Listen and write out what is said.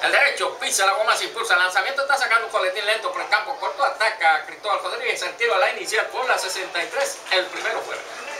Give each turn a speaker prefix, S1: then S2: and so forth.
S1: El derecho pisa la goma, se impulsa. El lanzamiento está sacando un coletín lento por el campo corto. Ataca a Cristóbal Rodríguez. El tiro a la inicial por la 63. El primero fuera.